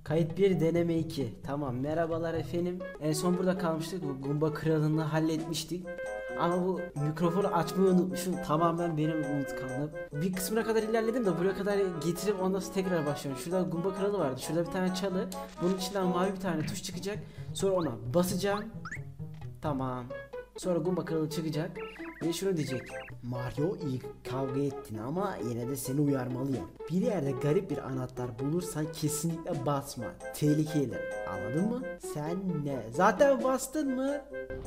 Kayıt 1 deneme 2. Tamam, merhabalar efendim. En son burada kalmıştık. Bu Gumba kralını halletmiştik. Ama bu mikrofonu açmayı unutmuşum. Tamamen benim unutkanlığım. Bir kısmına kadar ilerledim de buraya kadar getirip ondan sonra tekrar başlıyorum. Şurada Gumba kralı vardı. Şurada bir tane çalı. Bunun içinden mavi bir tane tuş çıkacak. Sonra ona basacağım. Tamam. Sonra Gumba kralı çıkacak. Ve şunu diyecek: Mario, iyi kavga ettin ama yine de seni uyarmalıyım. Bir yerde garip bir anahtar bulursan kesinlikle basma. Tehlikeli. Anladın mı? Sen ne? Zaten bastın mı?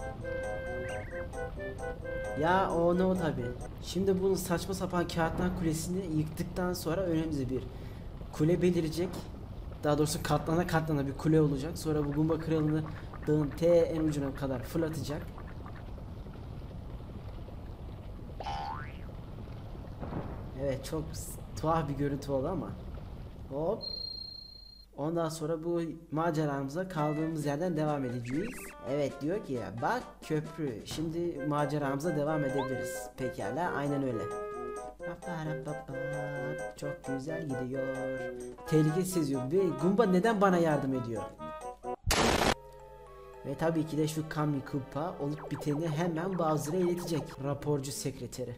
Ya o ne o tabi. Şimdi bunun saçma sapan kağıttan kulesini yıktıktan sonra önümüze bir kule belirecek. Daha doğrusu katlana katlana bir kule olacak. Sonra bu Gumba kralını dağın en ucuna kadar fırlatacak. Evet, çok tuhaf bir görüntü oldu ama hop. Ondan sonra bu maceramıza kaldığımız yerden devam edeceğiz. Evet, diyor ki ya bak köprü, şimdi maceramıza devam edebiliriz. Pekala, aynen öyle. Çok güzel gidiyor. Tehlike seziyor ve Gumba neden bana yardım ediyor? Ve tabii ki de şu Kami Koopa olup biteni hemen Bowser'a iletecek. Raporcu sekreteri.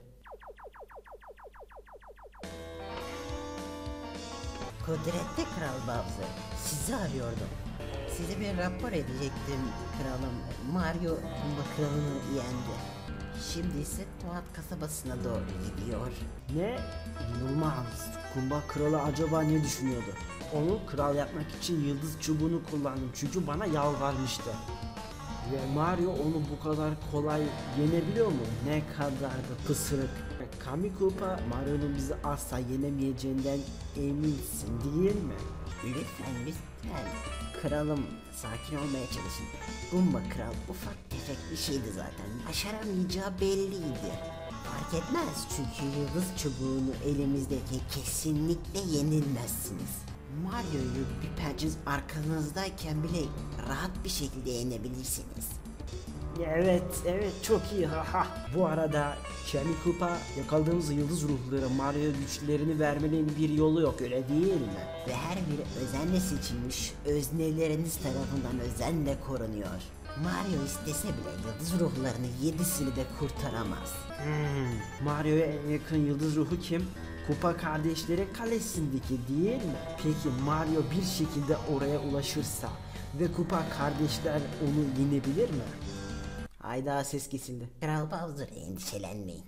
Kudretli Kral Bowser, sizi arıyordum. Size bir rapor edecektim kralım. Mario Gumba kralını yendi. Şimdi ise Toad kasabasına doğru gidiyor. Ne? İnanılmaz. Gumba kralı acaba ne düşünüyordu? Onu kral yapmak için yıldız çubuğunu kullandım çünkü bana yalvarmıştı. Ve Mario onu bu kadar kolay yenebiliyor mu? Ne kadar da pısırık. Kami Koopa, Mario'nun bizi asla yenemeyeceğinden eminsin değil mi? Lütfen. Kralım, sakin olmaya çalışın. Gumba kral ufak tefek bir şeydi zaten. Başaramayacağı belliydi. Fark etmez çünkü yıldız çubuğunu elimizdeki kesinlikle yenilmezsiniz. Mario'yu bir pençeniz arkanızdayken bile rahat bir şekilde yenebilirsiniz. Evet, çok iyi, haha. Bu arada Kami Koopa, yakaladığımız yıldız ruhları Mario'ya güçlerini vermenin bir yolu yok, öyle değil mi? Ve her biri özenle seçilmiş, özneleriniz tarafından özenle korunuyor. Mario istese bile yıldız ruhlarını 7'sini de kurtaramaz. Mario'ya en yakın yıldız ruhu kim? Koopa kardeşlerin kalesindeki değil mi? Peki Mario bir şekilde oraya ulaşırsa ve Koopa kardeşler onu yenebilir mi? Hayda, ses kesildi. Kral Bowser, endişelenmeyin.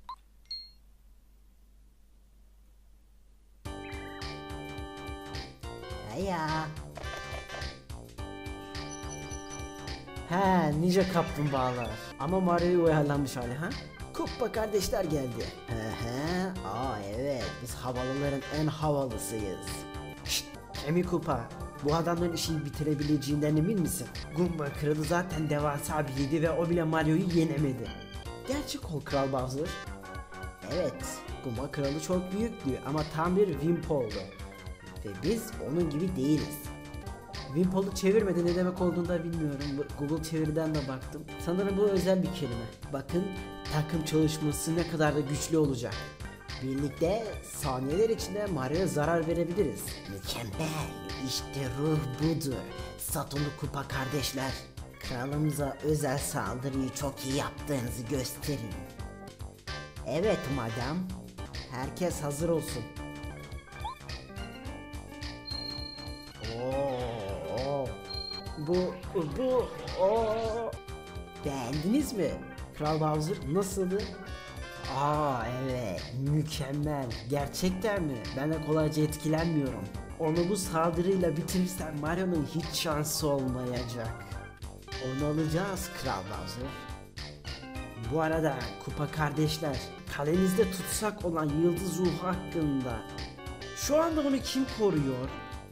Haya. He, ninja kaplumbağalar. Ama Mario'ya uyarlanmış hali ha? Koopa kardeşler geldi. Evet, biz havalıların en havalısıyız. Şşt, Kami Koopa, bu adamların işi bitirebileceğinden emin misin? Gumba kralı zaten devasa biriydi ve o bile Mario'yu yenemedi. Gerçek ol Kral Bowser. Evet, Gumba kralı çok büyüktü ama tam bir Wimpol'du. Ve biz onun gibi değiliz. Wimpol'u çevirmedi, ne demek olduğunu da bilmiyorum. Google çeviriden de baktım. Sanırım bu özel bir kelime. Bakın, takım çalışması ne kadar da güçlü olacak. Birlikte saniyeler içinde Mario'ya zarar verebiliriz. Mükemmel, işte ruh budur. Satürn'ü Koopa kardeşler. Kralımıza özel saldırıyı çok iyi yaptığınızı gösterin. Evet madam. Herkes hazır olsun. Beğendiniz mi? Kral Bowser nasıldı? Evet, mükemmel. Gerçekten mi? Ben de kolayca etkilenmiyorum. Onu bu saldırıyla bitirirsen Mario'nun hiç şansı olmayacak. Onu alacağız Kral Bowser. Bu arada Koopa kardeşler, kalenizde tutsak olan yıldız ruhu hakkında şu anda onu kim koruyor?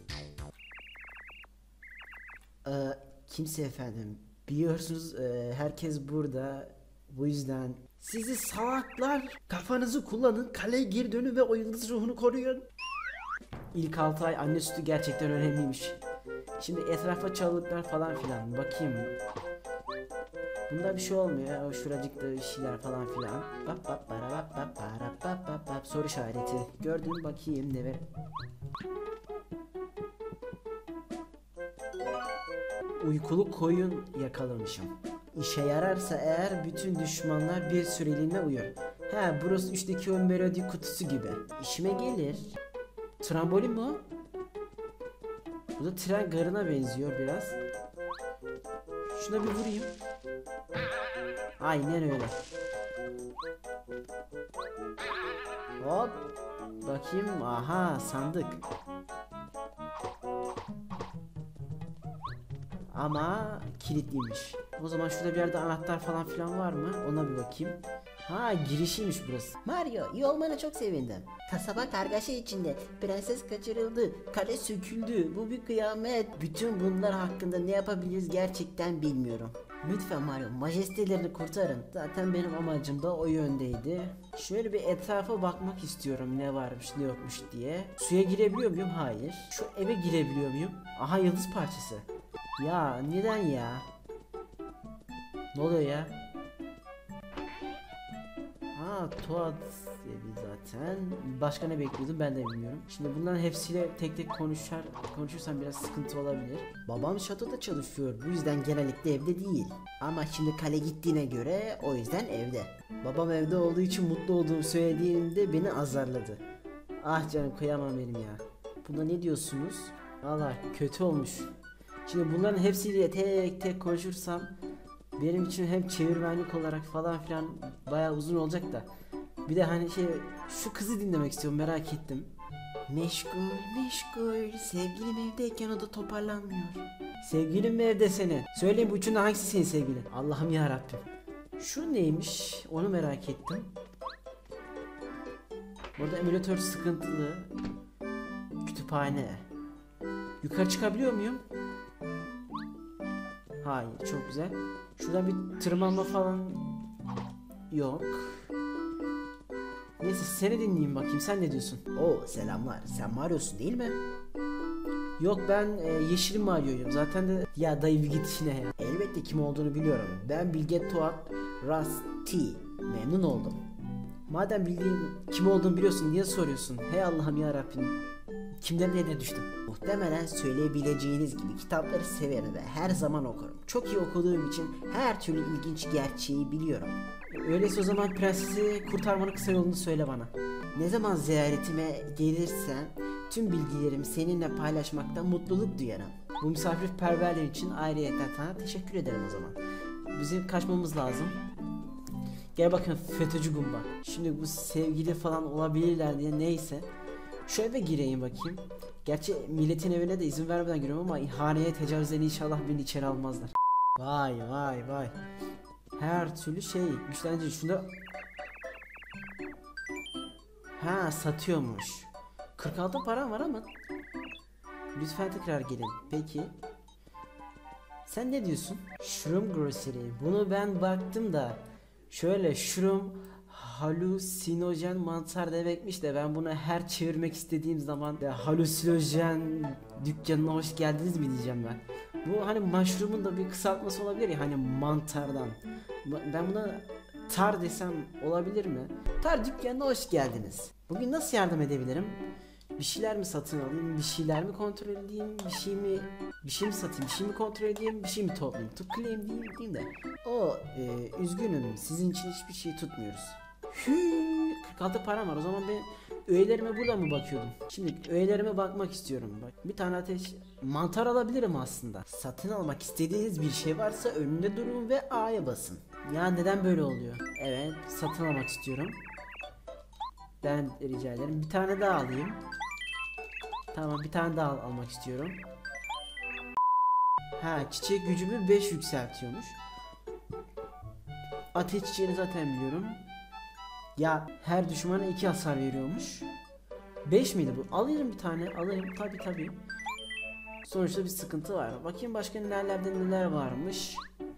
Kimse efendim. Biliyorsunuz herkes burada. Bu yüzden sizi salaklar, kafanızı kullanın, kaleye geri dönün ve o yıldız ruhunu koruyun. İlk 6 ay anne sütü gerçekten önemliymiş. Şimdi etrafa çalılıklar falan filan, bakayım. Bunda bir şey olmuyor ya, şuracıkta bir şeyler falan filan. Soru işareti. Gördüm, bakayım ne ver. uykulu koyun yakalamışım. İşe yararsa eğer bütün düşmanlar bir süreliğine uyur. He, burası 3'teki o melodi kutusu gibi. İşime gelir. Trambolin mi o? Bu da tren garına benziyor biraz. Şuna bir vurayım. Aynen öyle. Hop. Bakayım. Aha, sandık. Ama kilitliymiş. O zaman şurada bir yerde anahtar falan filan var mı? Ona bir bakayım. Ha, girişiymiş burası. Mario, iyi olmana çok sevindim. Kasaba kargaşa içinde. Prenses kaçırıldı. Kale söküldü. Bu bir kıyamet. Bütün bunlar hakkında ne yapabiliriz gerçekten bilmiyorum. Lütfen Mario, majestelerini kurtarın. Zaten benim amacım da o yöndeydi. Şöyle bir etrafa bakmak istiyorum, ne varmış ne yokmuş diye. Suya girebiliyor muyum? Hayır. Şu eve girebiliyor muyum? Aha, yıldız parçası. Ya neden ya? Ne oluyor ya? Ha, Toad dedi zaten. Başka ne bekliyordum ben de bilmiyorum. Şimdi bunların hepsiyle tek tek konuşursam biraz sıkıntı olabilir. Babam şatoda çalışıyor. Bu yüzden genellikle evde değil. Ama şimdi kale gittiğine göre o yüzden evde. Babam evde olduğu için mutlu olduğumu söylediğimde beni azarladı. Ah canım, kıyamam benim ya. Buna ne diyorsunuz? Valla kötü olmuş. Şimdi bunların hepsiyle tek tek konuşursam benim için hem çevirmenlik olarak falan filan bayağı uzun olacak da. Bir de hani şu kızı dinlemek istiyorum, merak ettim. Meşgul, meşgul. Sevgilim evdeyken o da toparlanmıyor. Sevgilin mi evde senin? Söyleyin, bu üçünden hangisi senin sevgilin? Allah'ım ya Rabbim. Şu neymiş? Onu merak ettim. Burada emülatör sıkıntılı. Kütüphane. Yukarı çıkabiliyor muyum? Hayır, çok güzel. Şuradan bir tırmanma falan yok. Neyse, seni dinleyeyim bakayım, sen ne diyorsun? Oo, selamlar. Sen Mario'sun değil mi? Yok, ben Yeşil Mario'yum. Zaten de ya dayı bir git işine ya. Elbette kim olduğunu biliyorum. Ben Bilge Toad Rusty. Memnun oldum. Madem bildiğin kim olduğunu biliyorsun, niye soruyorsun? Hey Allah'ım ya Rabbim. Kimden eline düştüm? Muhtemelen söyleyebileceğiniz gibi kitapları severim ve her zaman okurum. Çok iyi okuduğum için her türlü ilginç gerçeği biliyorum. Öyleyse o zaman prensesi kurtarmanın kısa yolunu söyle bana. Ne zaman ziyaretime gelirsen tüm bilgilerimi seninle paylaşmaktan mutluluk duyarım. Bu misafirperverliğin için ayrıyeten sana teşekkür ederim o zaman. Bizim kaçmamız lazım. Gel bakın FETÖ'cü Gumba. Şimdi bu sevgili falan olabilirler diye, neyse. Şu eve gireyim bakayım. Gerçi milletin evine de izin vermeden giriyorum ama ihaneye tecavüzden inşallah beni içeri almazlar. Vay vay vay. Her türlü güçlendirici. Şunda... Ha, satıyormuş. 46 param var ama. Lütfen tekrar gelin. Peki. Sen ne diyorsun? Shroom Grocery. Bunu ben baktım da. Şöyle shroom halüsinojen mantar demekmiş de ben bunu her çevirmek istediğim zaman halüsinojen dükkanına hoş geldiniz mi diyeceğim ben. Bu hani mushroom'un da bir kısaltması olabilir ya, hani mantardan. Ben buna tar desem olabilir mi? Tar dükkanına hoş geldiniz. Bugün nasıl yardım edebilirim? Bir şeyler mi satın alayım, bir şeyler mi kontrol edeyim, bir şey mi satayım, bir şey mi kontrol edeyim, bir şey mi toplayayım, tıklayayım diyeyim de. Üzgünüm, sizin için hiçbir şey tutmuyoruz. 46 param var, o zaman ben öğelerime buradan mı bakıyordum? Şimdi öğelerime bakmak istiyorum. Bak, bir tane ateş mantar alabilirim aslında. Satın almak istediğiniz bir şey varsa önünde durun ve A'ya basın. Ya neden böyle oluyor? Evet, satın almak istiyorum. Ben rica ederim. Bir tane daha alayım. Tamam, bir tane daha almak istiyorum. Ha, çiçek gücümü 5 yükseltiyormuş. Ateş çiçeğini zaten biliyorum. Ya her düşmana 2 hasar veriyormuş. 5 miydi bu? Alayım bir tane. Alayım tabi. Sonuçta bir sıkıntı var. Bakayım başka neler varmış.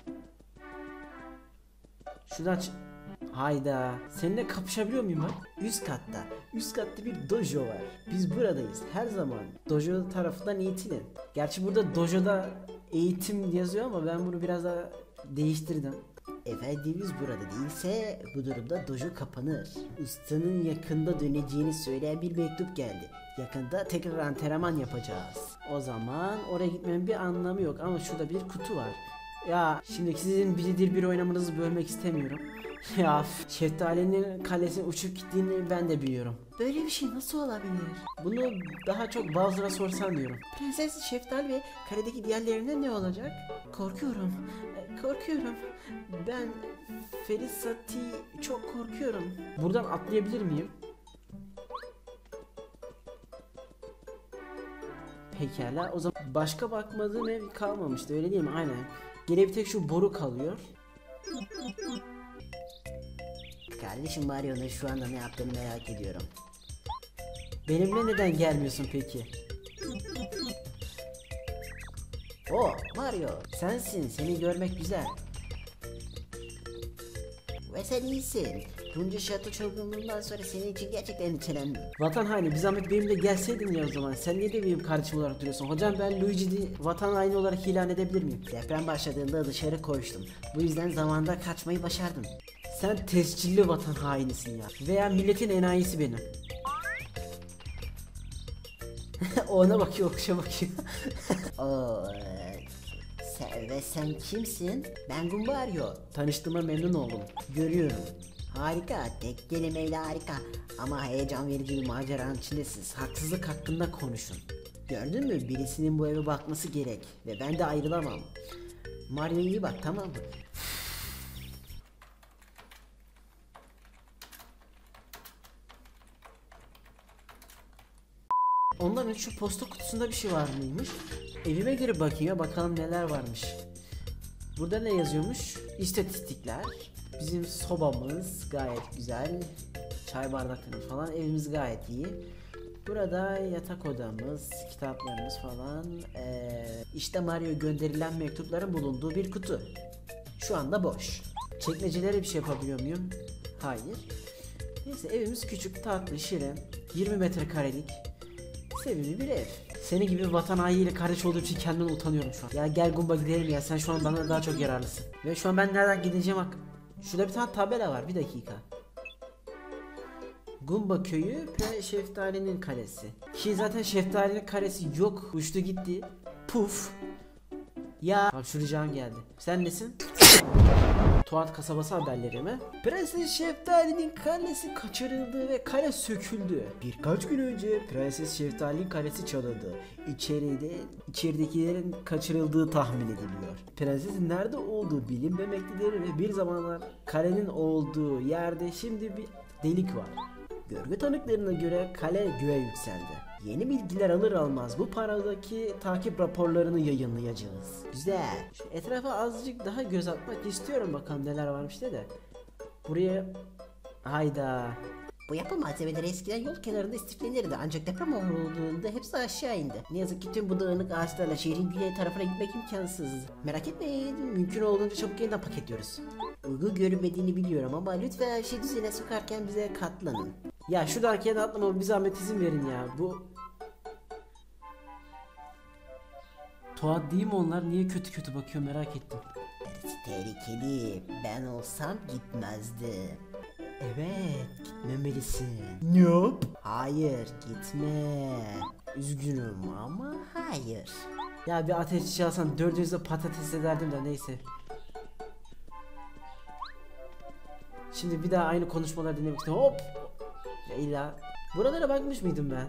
Şuradan hayda. Seninle kapışabiliyor muyum ben? Üst katta. Üst katta bir dojo var. Biz buradayız. Her zaman dojo tarafından eğitilin. Gerçi burada dojoda eğitim yazıyor ama ben bunu biraz daha değiştirdim. Efendimiz burada değilse bu durumda dojo kapanır. Ustanın yakında döneceğini söyleyen bir mektup geldi. Yakında tekrar antrenman yapacağız. O zaman oraya gitmenin bir anlamı yok ama şurada bir kutu var. Ya şimdi sizin biridir bir oynamanızı bölmek istemiyorum. Ya Şeftali'nin kalesine uçup gittiğini ben de biliyorum. Böyle bir şey nasıl olabilir? Bunu daha çok Bowser'a sorsan diyorum. Prenses Şeftali ve karedeki diğerlerine ne olacak? Korkuyorum. Korkuyorum. Ben Felicity çok korkuyorum. Buradan atlayabilir miyim? Pekala, o zaman başka bakmadığım ev kalmamıştı, öyle değil mi? Aynen. Geriye bir tek şu boru kalıyor. Kardeşim Mario'nun şu anda ne yaptığını merak ediyorum. Benimle neden gelmiyorsun peki? O Mario, sensin, seni görmek güzel. Ve sen iyisin. Bunca şato çılgınlığından sonra senin için gerçekten endişelendim. Vatan haini, bir zahmet benimle gelseydin ya o zaman. Sen niye de benim kardeşim olarak duruyorsun? Hocam ben Luigi'yi vatan haini olarak ilan edebilir miyim? Deprem başladığında dışarı koştum. Bu yüzden zamanda kaçmayı başardım. Sen tescilli vatan hainisin ya. Veya milletin enayisi benim. Ona bakıyor, okuşa bakıyor. Sen kimsin? Ben Gumbario. Tanıştığıma memnun oldum. Görüyorum. Harika, tek kelimeyle harika. Ama heyecan verici bir maceranın içindesiniz. Haksızlık hakkında konuşun. Gördün mü? Birisinin bu eve bakması gerek. Ve ben de ayrılamam. Mario iyi bak, tamam mı? Onların şu posta kutusunda bir şey var mıymış? Evime girip bakayım ya, bakalım neler varmış. Burada ne yazıyormuş? İstatistikler. Bizim sobamız gayet güzel. Çay bardakları falan, evimiz gayet iyi. Burada yatak odamız, kitaplarımız falan. İşte Mario gönderilen mektupların bulunduğu bir kutu. Şu anda boş. Çekmecelere bir şey yapabiliyor muyum? Hayır. Neyse, evimiz küçük, tatlı, şirin. 20 metrekarelik. Sevimli bir ev. Senin gibi vatan hainiyle kardeş olduğum için kendimden utanıyorum şu an. Ya gel Gumba gidelim ya, sen şu an bana daha çok yararlısın. Ve şu an ben nereden gideceğim bak. Şurada bir tane tabela var, bir dakika. Gumba köyü ve Şeftali'nin kalesi. Ki zaten Şeftali'nin kalesi yok. Uçtu gitti. Puf. Ya bak, şu ricam geldi. Sen nesin? Tuat kasabası haberleri mi? Prenses Şeftali'nin kalesi kaçırıldı ve kale söküldü. Birkaç gün önce Prenses Şeftali'nin kalesi çalındı. İçeridekilerin kaçırıldığı tahmin ediliyor. Prensesin nerede olduğu bilinmemektedir ve bir zamanlar kalenin olduğu yerde şimdi bir delik var. Görgü tanıklarına göre kale göğe yükseldi. Yeni bilgiler alır almaz bu paradaki takip raporlarını yayınlayacağız. Güzel. Şu etrafa azıcık daha göz atmak istiyorum, bakalım neler varmış de. Buraya... Hayda. Bu yapı malzemeleri eskiden yol kenarında istiflenirdi, ancak deprem olduğunda hepsi aşağı indi. Ne yazık ki tüm bu dağınık ağaçlarla şehrin güney tarafına gitmek imkansız. Merak etmeyin, mümkün olduğunca çabuk yeniden paketliyoruz. Uygun görünmediğini biliyorum ama lütfen her şeyi düzene sokarken bize katlanın. Ya şuradan arkaya atlamama bir zahmet izin verin ya. Bu... Tuhat değil mi onlar? Niye kötü kötü bakıyor, merak ettim. Tehlikeli. Ben olsam gitmezdim. Evet, gitmemelisin. Nope. Hayır, gitme. Üzgünüm. Ama hayır. Ya bir ateşçi alsan dördünüzde patates ederdim de, neyse. Şimdi bir daha aynı konuşmalar dinlemek istiyorum. Hop! Ya illa... Buralara bakmış mıydım ben?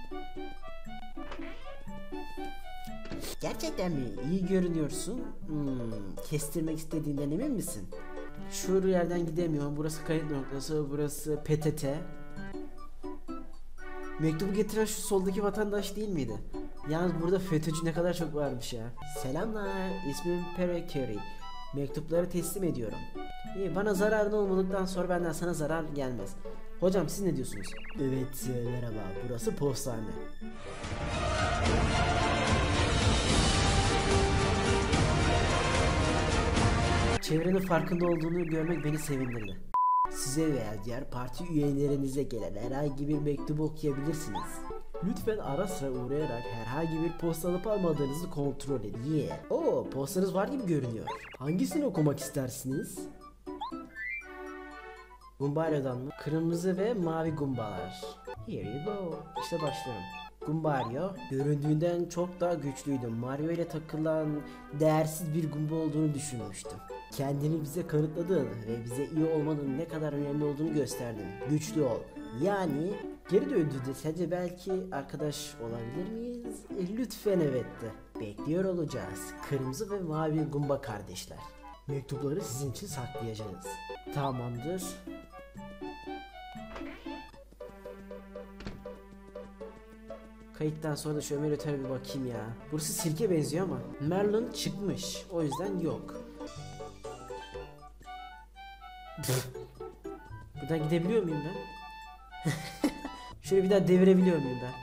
Gerçekten mi? İyi görünüyorsun. Kestirmek istediğinden emin misin? Şu yerden gidemiyorum. Burası kayıt noktası. Burası PTT. Mektubu getiren şu soldaki vatandaş değil miydi? Yalnız burada FETÖ'cü ne kadar çok varmış ya. Selamlar. İsmim Pere Curry. Mektupları teslim ediyorum. İyi, bana zararın olmadıktan sonra benden sana zarar gelmez. Hocam siz ne diyorsunuz? Evet, merhaba. Burası postane. Çevrenin farkında olduğunu görmek beni sevindirdi. Size veya diğer parti üyelerinize gelen herhangi bir mektubu okuyabilirsiniz. Lütfen ara sıra uğrayarak herhangi bir posta alıp almadığınızı kontrol edin. Oo, postanız var gibi görünüyor. Hangisini okumak istersiniz? Gumbario'dan mı? Kırmızı ve mavi gumbalar. Here you go. İşte başlıyorum. Gumbario göründüğünden çok daha güçlüydü. Mario ile takılan değersiz bir gumba olduğunu düşünmüştüm. Kendini bize kanıtladın ve bize iyi olmanın ne kadar önemli olduğunu gösterdin. Güçlü ol. Yani geri döndü de sence belki arkadaş olabilir miyiz? Lütfen evet de. Bekliyor olacağız. Kırmızı ve mavi gumba kardeşler. Mektupları sizin için saklayacağız. Tamamdır. Kayıttan sonra da şu Ömer'e bir bakayım ya. Burası sirke benziyor ama. Merlin çıkmış. O yüzden yok. Buradan gidebiliyor muyum ben? Şöyle bir daha devirebiliyor muyum ben?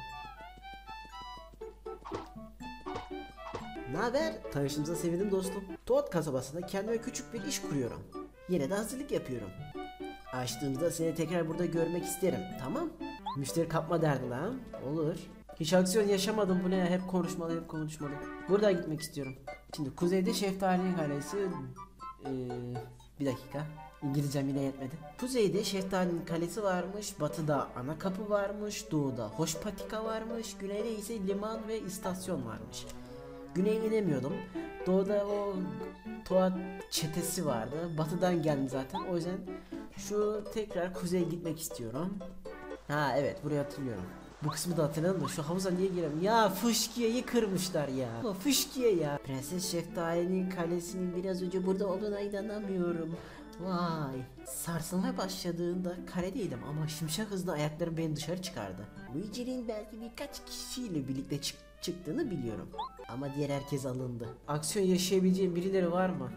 Naber? Tanıştığımıza sevindim dostum. Toad kasabasında kendime küçük bir iş kuruyorum. Yine de hazırlık yapıyorum. Açtığımda seni tekrar burada görmek isterim. Tamam? Müşteri kapma derdin ha? Olur. Hiç aksiyon yaşamadım, bu ne ya? Hep konuşmalı. Buradan gitmek istiyorum. Şimdi kuzeyde Şeftali Kalesi... bir dakika. İngilizcem yine yetmedi. Kuzeyde Şeftali'nin kalesi varmış, batıda ana kapı varmış, doğuda hoş patika varmış, güneyde ise liman ve istasyon varmış. Güneye inemiyordum. Doğuda o Toad çetesi vardı. Batıdan geldim zaten. O yüzden şu tekrar kuzeye gitmek istiyorum. Ha evet, burayı hatırlıyorum. Bu kısmı da hatırladım da şu havuza niye giremiyorum? Ya fışkiyeyi kırmışlar ya. Fışkiye ya. Prenses Şeftali'nin kalesinin biraz önce burada olduğuna inanamıyorum. Vay. Sarsılmaya başladığında karedeydim ama şimşek hızlı ayaklarım beni dışarı çıkardı. Luigi'nin belki birkaç kişiyle birlikte çıktığını biliyorum. Ama diğer herkes alındı. Aksiyon yaşayabileceğim birileri var mı?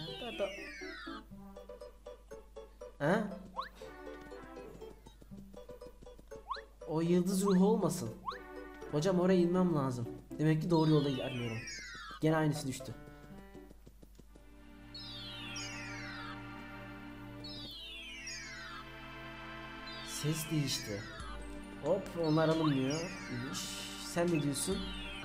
Ha? O yıldız ruhu olmasın. Hocam oraya inmem lazım. Demek ki doğru yolda ilerliyorum. Gene aynısı düştü. Ses değişti. Hop, onlar alınmıyor. Sen ne diyorsun?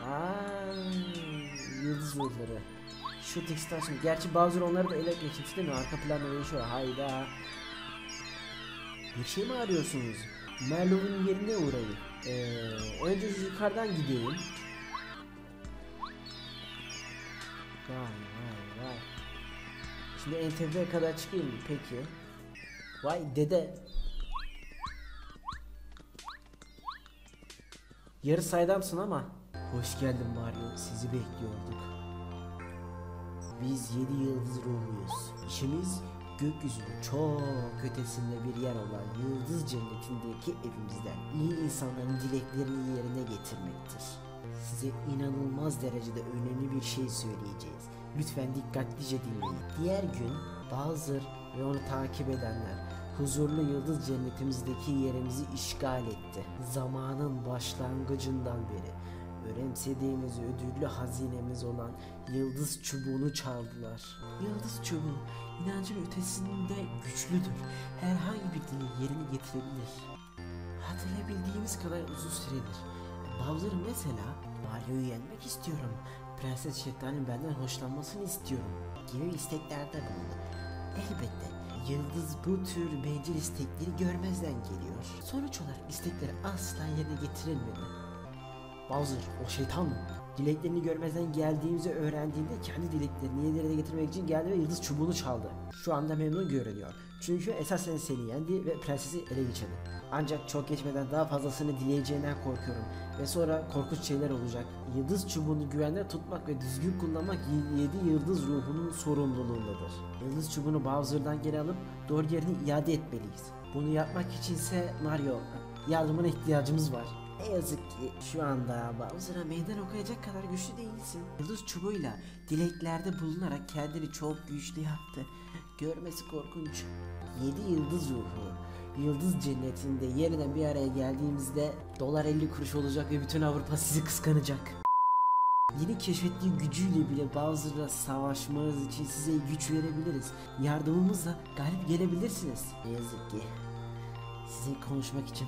Yıldız ruhları. Shooting Station. Gerçi Bowser onları da ele geçmiş değil mi? Arka planda değişiyor. Hayda. Bir şey mi arıyorsunuz? Merlo'nun yerine uğrayın. Önce yukarıdan gideyim. Vay. Şimdi en tepeye kadar çıkayım mı? Peki. Vay dede. Yarı saydamsın ama. Hoş geldin Mario. Sizi bekliyorduk. Biz 7 yıldız ruhuyuz. İşimiz gökyüzünün çok ötesinde bir yer olan yıldız cennetindeki evimizden iyi insanların dileklerini yerine getirmektir. Size inanılmaz derecede önemli bir şey söyleyeceğiz. Lütfen dikkatlice dinleyin. Diğer gün Bowser ve onu takip edenler huzurlu yıldız cennetimizdeki yerimizi işgal etti. Zamanın başlangıcından beri önemsediğimiz ödüllü hazinemiz olan yıldız çubuğunu çaldılar. Yıldız çubuğu inancın ötesinde güçlüdür. Herhangi bir dinin yerini getirebilir. Hatırlayabildiğimiz kadar uzun süredir. Bowser mesela Mario'yu yenmek istiyorum. Prenses Şeftali'nin benden hoşlanmasını istiyorum gibi isteklerde bulundu. Elbette yıldız bu tür bencil istekleri görmezden geliyor. Sonuç olarak istekleri asla yerine getirilmedi. Bowser o şeytan mı? Dileklerini görmezden geldiğimizi öğrendiğinde kendi dileklerini yerine getirmek için geldi ve yıldız çubuğunu çaldı. Şu anda memnun görünüyor. Çünkü esasen seni yendi ve prensesi ele geçirdi. Ancak çok geçmeden daha fazlasını dileyeceğinden korkuyorum. Ve sonra korkunç şeyler olacak. Yıldız çubuğunu güvende tutmak ve düzgün kullanmak 7 yıldız ruhunun sorumluluğundadır. Yıldız çubuğunu Bowser'dan geri alıp doğru yerine iade etmeliyiz. Bunu yapmak içinse Mario, yardımına ihtiyacımız var. Ne yazık ki şu anda Bowser'a meydan okuyacak kadar güçlü değilsin. Yıldız çubuğuyla dileklerde bulunarak kendini çok güçlü yaptı. Görmesi korkunç. 7 yıldız ruhu yıldız cennetinde yeniden bir araya geldiğimizde dolar 50 kuruş olacak ve bütün Avrupa sizi kıskanacak. Yeni keşfettiği gücüyle bile Bowser'la savaşmanız için size güç verebiliriz. Yardımımızla galip gelebilirsiniz. Ne yazık ki sizinle konuşmak için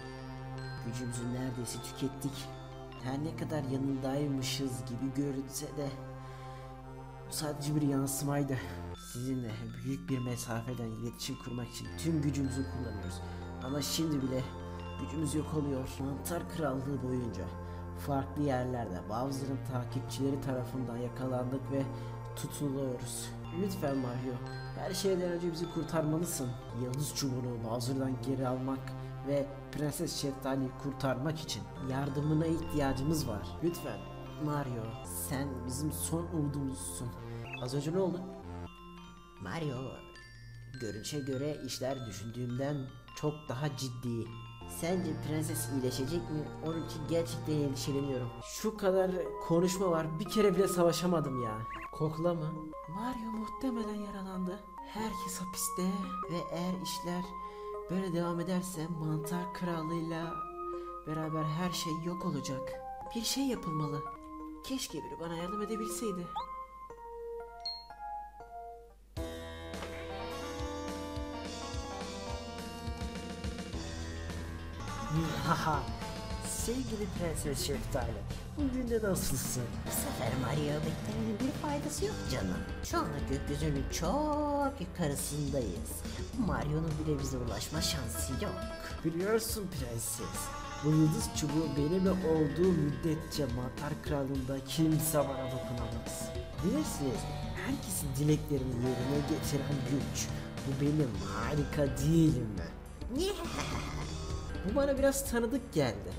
gücümüzü neredeyse tükettik. Her ne kadar yanındaymışız gibi görünse de bu sadece bir yansımaydı. Sizinle büyük bir mesafeden iletişim kurmak için tüm gücümüzü kullanıyoruz. Ama şimdi bile gücümüz yok oluyor. Mantar Krallığı boyunca farklı yerlerde Bowser'ın takipçileri tarafından yakalandık ve tutuluyoruz. Lütfen Mario, her şeyden önce bizi kurtarmalısın. Yıldız çubuğunu Bowser'dan geri almak ve Prenses Şeftali'yi kurtarmak için yardımına ihtiyacımız var. Lütfen Mario, sen bizim son umudumuzsun. Az önce ne oldu? Mario, görünüşe göre işler düşündüğümden çok daha ciddi. Sence prenses iyileşecek mi? Onun için gerçekten endişeleniyorum. Şu kadar konuşma var, bir kere bile savaşamadım ya. Kokla mı? Mario muhtemelen yaralandı. Herkes hapiste ve eğer işler böyle devam ederse Mantar Krallığı'yla beraber her şey yok olacak. Bir şey yapılmalı. Keşke biri bana yardım edebilseydi. Haha. Sevgili Prenses Şeftali, bugün de nasılsın? Bu sefer Mario beklemenin bir faydası yok canım. Şu anda gökyüzünün çok yukarısındayız. Mario'nun bile bize ulaşma şansı yok. Biliyorsun prenses, bu yıldız çubuğu benimle olduğu müddetçe Mantar Krallığı'nda kimse bana dokunamaz. Bilirsiniz, herkesin dileklerini yerine getiren güç. Bu benim harika değil mi? Bu bana biraz tanıdık geldi.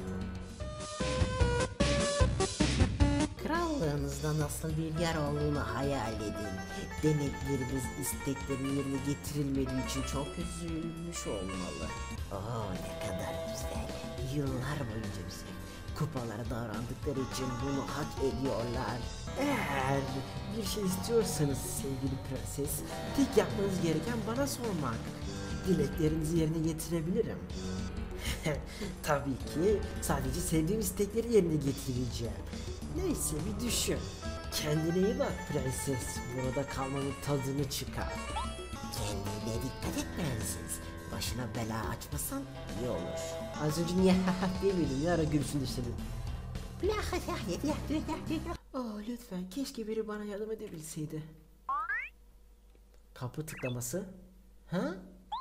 Krallığınızda nasıl bir yer olduğunu hayal edin. Deneklerimiz isteklerin yerine getirilmediği için çok üzülmüş olmalı. Ne kadar güzel. Yıllar boyunca bize kupalara davrandıkları için bunu hak ediyorlar. Eğer bir şey istiyorsanız sevgili prenses, tek yapmanız gereken bana sormak. Dileklerinizi yerine getirebilirim. Tabii ki sadece sevdiğim istekleri yerine getireceğim. Neyse bir düşün. Kendine iyi bak prenses. Burada kalmanın tadını çıkar. Kendine dikkat et prenses. Başına bela açmasan iyi olur. Az önce niye demiyordun, ne ara gülsün işledin. Lütfen keşke biri bana yardım edebilseydi. Kapı tıklaması. Ha?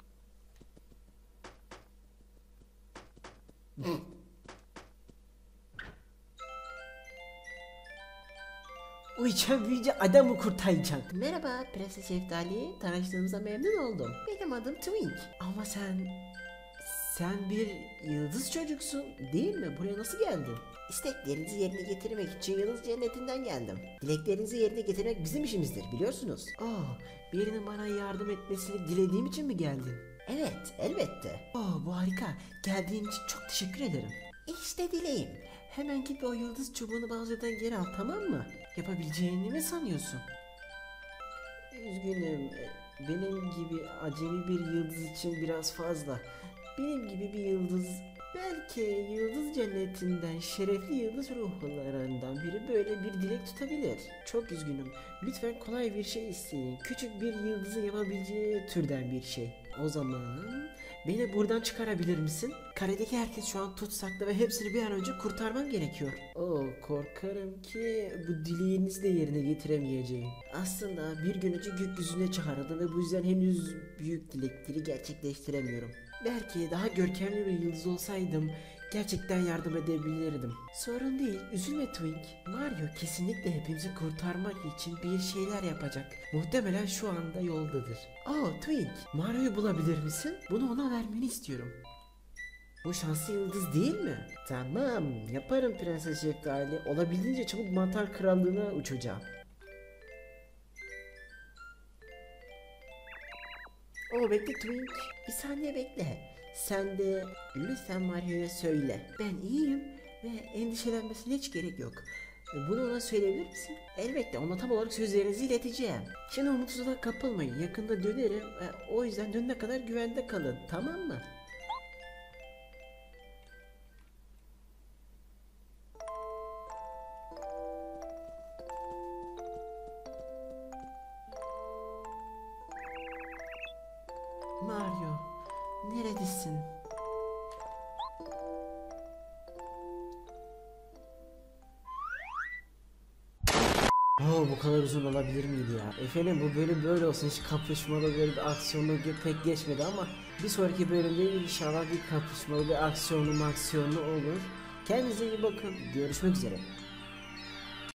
Uyuyan büyüyünce adamı kurtaracak. Merhaba Prenses Şeftali, tanıştığımıza memnun oldum. Benim adım Twink. Ama sen bir yıldız çocuksun değil mi? Buraya nasıl geldin? İsteklerinizi yerine getirmek için Yıldız Cenneti'nden geldim. Dileklerinizi yerine getirmek bizim işimizdir, biliyorsunuz. Birinin bana yardım etmesini dilediğim için mi geldin? Evet, elbette. Bu harika. Geldiğin için çok teşekkür ederim. İşte dileğim. Hemen git o yıldız çubuğunu Bowser'dan geri al, tamam mı? Yapabileceğini mi sanıyorsun? Üzgünüm. Benim gibi acemi bir yıldız için biraz fazla. Benim gibi bir yıldız, belki yıldız cennetinden şerefli yıldız ruhlarından biri böyle bir dilek tutabilir. Çok üzgünüm. Lütfen kolay bir şey isteyin. Küçük bir yıldızın yapabileceği türden bir şey. O zaman beni buradan çıkarabilir misin? Karedeki herkes şu an tutsakta ve hepsini bir an önce kurtarmam gerekiyor. Korkarım ki bu dileğinizi de yerine getiremeyeceğim. Aslında bir gün önce gökyüzüne çağrıldım ve bu yüzden henüz büyük dilekleri gerçekleştiremiyorum. Belki daha görkemli bir yıldız olsaydım gerçekten yardım edebilirdim. Sorun değil, üzülme Twink. Mario kesinlikle hepimizi kurtarmak için bir şeyler yapacak. Muhtemelen şu anda yoldadır. Twink, Mario'yu bulabilir misin? Bunu ona vermeni istiyorum. Bu şanslı yıldız değil mi? Tamam, yaparım Prenses Şeftali. Olabildiğince çabuk Mantar Krallığı'na uçacağım. Bekle Twink. Bir saniye bekle. Sen de lütfen Mario'ya söyle. Ben iyiyim ve endişelenmesine hiç gerek yok. Bunu ona söyleyebilir misin? Elbette, ona tam olarak sözlerinizi ileteceğim. Şimdi umutsuzluğa kapılmayın. Yakında dönerim. O yüzden dönene kadar güvende kalın. Tamam mı? Mario, neredesin? Oo, bu kadar uzun olabilir miydi ya? Efendim bu bölüm böyle olsun. Hiç kapışmalı böyle bir aksiyonlu pek geçmedi ama bir sonraki bölümde inşallah bir kapışmalı bir aksiyonlu olur. Kendinize iyi bakın. Görüşmek üzere.